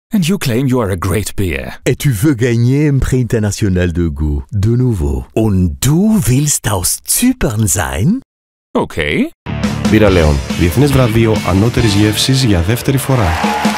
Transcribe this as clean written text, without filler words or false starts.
And you claim you are a great beer. Et tu veux gagner un prix international de goût, de nouveau. Und du willst aus Zypern sein? Okay. Μπύρα Λέων. Διεθνές βραβείο ανώτερης γεύσης για δεύτερη φορά.